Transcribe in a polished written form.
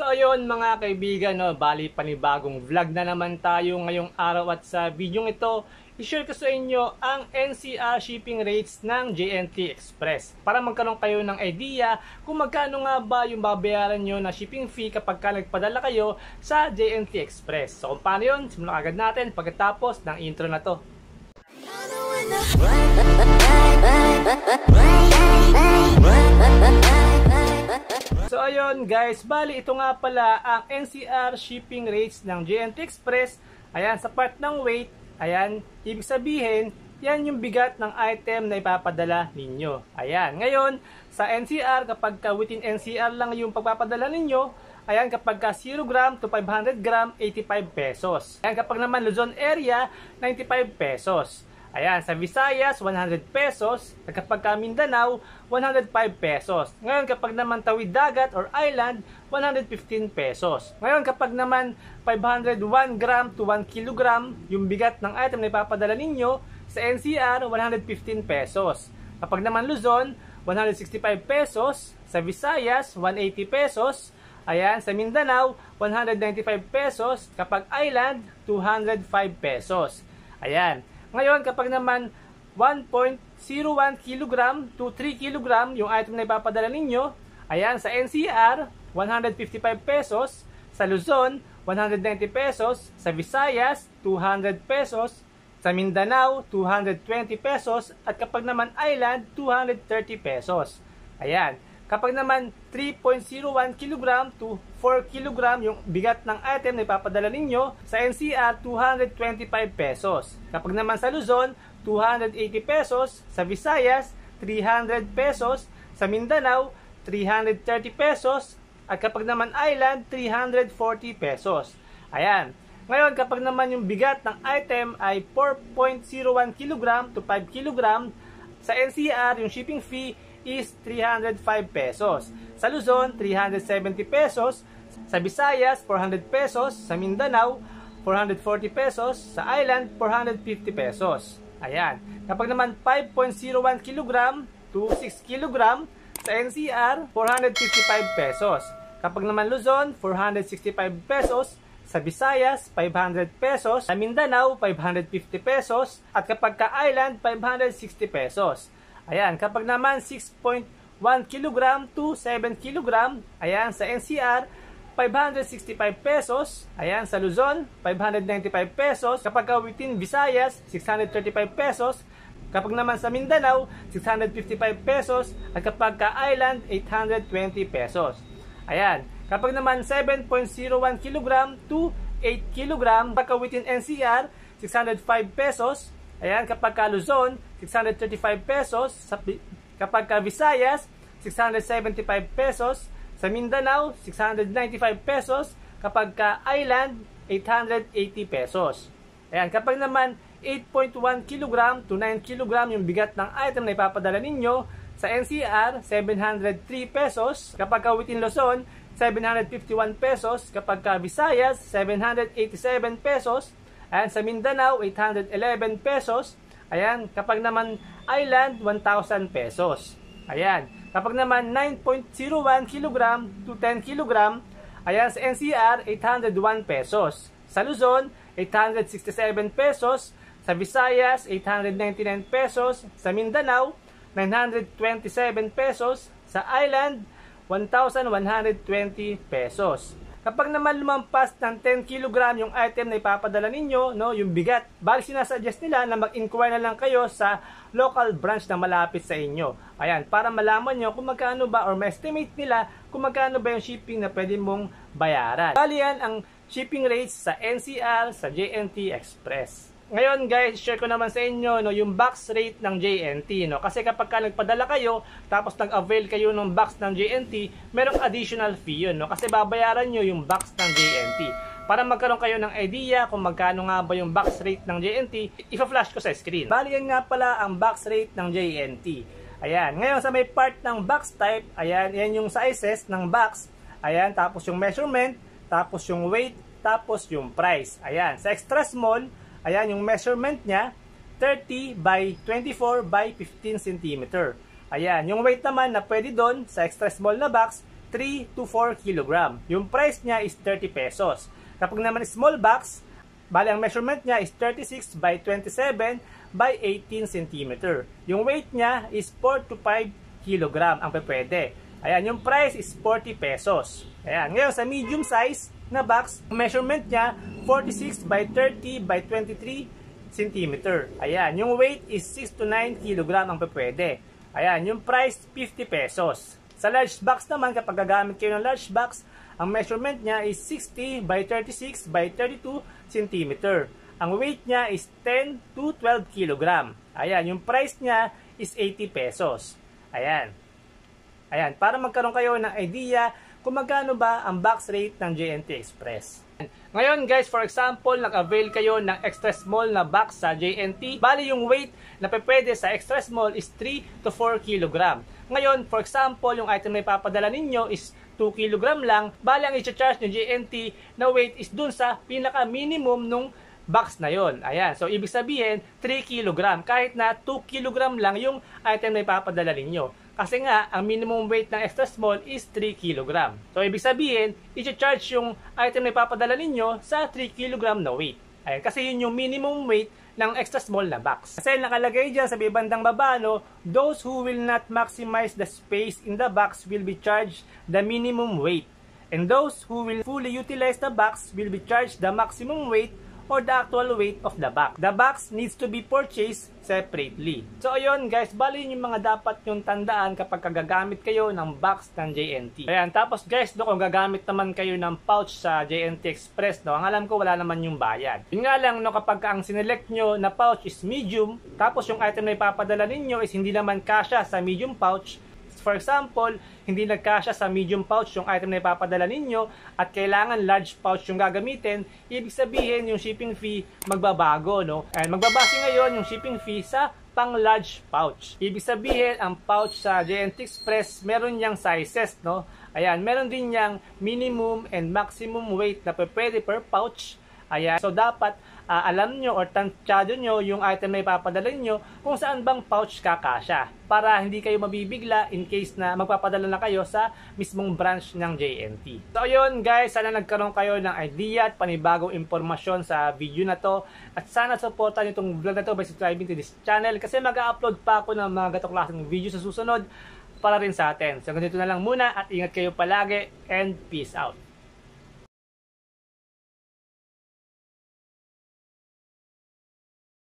So ayun mga kaibigan, no, bali panibagong vlog na naman tayo ngayong araw at sa video ito, i-share ko sa inyo ang NCR shipping rates ng JNT Express para magkaroon kayo ng idea kung magkano nga ba yung babayaran nyo na shipping fee kapag ka nagpadala kayo sa JNT Express. So kung paano yun, simulan agad natin pagkatapos ng intro na to. So ayun guys, bali ito nga pala ang NCR shipping rates ng JNT Express. Ayan, sa part ng weight, ayan, ibig sabihin, yan yung bigat ng item na ipapadala ninyo. Ayan, ngayon, sa NCR, kapag within NCR lang yung pagpapadala ninyo, ayan, kapag 0 gram to 500 gram, 85 pesos. Ayan, kapag naman Luzon area, 95 pesos. Ayan, sa Visayas, 100 pesos. At kapag Mindanao, 105 pesos. Ngayon, kapag naman tawid dagat or island, 115 pesos. Ngayon, kapag naman 501 gram to 1 kilogram, yung bigat ng item na ipapadala ninyo, sa NCR, 115 pesos. Kapag naman Luzon, 165 pesos. Sa Visayas, 180 pesos. Ayan, sa Mindanao, 195 pesos. Kapag island, 205 pesos. Ayan. Ngayon, kapag naman 1.01 kg to 3 kg yung item na ipapadala ninyo, ayan, sa NCR, 155 pesos, sa Luzon, 190 pesos, sa Visayas, 200 pesos, sa Mindanao, 220 pesos, at kapag naman Island, 230 pesos. Ayan. Kapag naman 3.01 kg to 4 kg yung bigat ng item na ipapadala ninyo, sa NCR, 225 pesos. Kapag naman sa Luzon, 280 pesos. Sa Visayas, 300 pesos. Sa Mindanao, 330 pesos. At kapag naman Island, 340 pesos. Ayan. Ngayon, kapag naman yung bigat ng item ay 4.01 kg to 5 kg, sa NCR, yung shipping fee is 305 pesos. Sa Luzon, 370 pesos. Sa Visayas, 400 pesos. Sa Mindanao, 440 pesos. Sa Island, 450 pesos. Ayan. Kapag naman 5.01 kg to 6 kg, sa NCR, 455 pesos. Kapag naman Luzon, 465 pesos. Sa Visayas, 500 pesos. Sa Mindanao, 550 pesos. At kapag ka-Island, 560 pesos. Ayan, kapag naman 6.1 kg to 7 kg, ayan, sa NCR, 565 pesos. Ayan, sa Luzon, 595 pesos. Kapag within Visayas, 635 pesos. Kapag naman sa Mindanao, 655 pesos. At kapag ka-Island, 820 pesos. Ayan, kapag naman 7.01 kg to 8 kg, kapag within NCR, 605 pesos. Ayan, kapag ka Luzon, 635 pesos. Kapag ka Visayas, 675 pesos. Sa Mindanao, 695 pesos. Kapag ka Island, 880 pesos. Ayan, kapag naman 8.1 kg to 9 kg yung bigat ng item na ipapadala ninyo, sa NCR, 703 pesos. Kapag ka within Luzon, 751 pesos. Kapag ka Visayas, 787 pesos. Ayan, sa Mindanao, 811 pesos. Ayan, kapag naman Island, 1,000 pesos. Ayan, kapag naman 9.01 kg to 10 kg, ayan, sa NCR, 801 pesos. Sa Luzon, 867 pesos. Sa Visayas, 899 pesos. Sa Mindanao, 927 pesos. Sa Island, 1,120 pesos. Kapag naman lumampas ng 10 kg yung item na ipapadala ninyo, no, yung bigat, bali sinasuggest nila na mag-inquire na lang kayo sa local branch na malapit sa inyo. Ayan, para malaman nyo kung magkano ba or ma-estimate nila kung magkano ba yung shipping na pwede mong bayaran. Bali yan ang shipping rates sa NCR, sa JNT Express. Ngayon guys, share ko naman sa inyo, no, yung box rate ng JNT, no. Kasi kapag ka nagpadala kayo tapos nag-avail kayo ng box ng JNT, merong additional fee yun, no. Kasi babayaran nyo yung box ng JNT. Para magkaroon kayo ng idea kung magkano nga ba yung box rate ng JNT, ipa-flash ko sa screen. Bali yan nga pala ang box rate ng JNT. Ayan, ngayon sa may part ng box type, ayan, yan yung sizes ng box. Ayan, tapos yung measurement, tapos yung weight, tapos yung price. Ayan, sa extra small, ayan, yung measurement niya, 30 by 24 by 15 cm. Ayan, yung weight naman na pwede doon sa extra small na box 3 to 4 kg. Yung price niya is 30 pesos. Kapag naman small box, bali ang measurement niya is 36 by 27 by 18 cm. Yung weight niya is 4 to 5 kg ang pwede. Ayan, yung price is 40 pesos. Ayan, ngayon sa medium size na box, measurement niya 46 by 30 by 23 cm. Ayan, yung weight is 6 to 9 kg ang pwede. Ayan, yung price 50 pesos. Sa large box naman, kapag gagamit kayo ng large box, ang measurement niya is 60 by 36 by 32 cm. Ang weight niya is 10 to 12 kg. Ayan, yung price niya is 80 pesos. Ayan. Ayan, para magkaroon kayo ng idea kung magkano ba ang box rate ng JNT Express. Ngayon guys, for example, nag-avail kayo ng extra small na box sa JNT. Bali yung weight na pwede sa extra small is 3 to 4 kg. Ngayon, for example, yung item na ipapadala ninyo is 2 kg lang. Bali ang i-charge ng JNT na weight is dun sa pinaka-minimum nung box na yon. Ayan, so ibig sabihin 3 kg. Kahit na 2 kg lang yung item na ipapadala ninyo. Kasi nga, ang minimum weight ng extra small is 3 kg. So, ibig sabihin, i-charge yung item na ipapadala ninyo sa 3 kg na weight. Ayan, kasi yun yung minimum weight ng extra small na box. Kasi nakalagay dyan sa bandang baba, no, those who will not maximize the space in the box will be charged the minimum weight. And those who will fully utilize the box will be charged the maximum weight or the actual weight of the box. The box needs to be purchased separately. So ayun guys, bali yung mga dapat yung tandaan kapag gagamit kayo ng box ng JNT. Ayan, tapos guys, kung gagamit naman kayo ng pouch sa JNT Express, no, ang alam ko wala naman yung bayad. Yun nga lang, no, kapag ang sinelect nyo na pouch is medium, tapos yung item na ipapadala ninyo is hindi naman kasya sa medium pouch. For example, hindi nagkasya sa medium pouch yung item na ipapadala ninyo at kailangan large pouch yung gagamitin, ibig sabihin yung shipping fee magbabago, no? And magbabase ngayon yung shipping fee sa pang large pouch. Ibig sabihin, ang pouch sa JNT Express, meron niyang sizes, no? Ayan, meron din niyang minimum and maximum weight na pwede per pouch. Ayan, so dapat alam nyo or tansyado nyo yung item na ipapadala nyo kung saan bang pouch kakasya para hindi kayo mabibigla in case na magpapadala na kayo sa mismong branch ng JNT. So ayun guys, sana nagkaroon kayo ng idea at panibagong impormasyon sa video na to at sana supportan nyo itong vlog na to by subscribing to this channel kasi mag-upload pa ako ng mga ganitong klaseng video sa susunod para rin sa atin. So ganito na lang muna at ingat kayo palagi and peace out.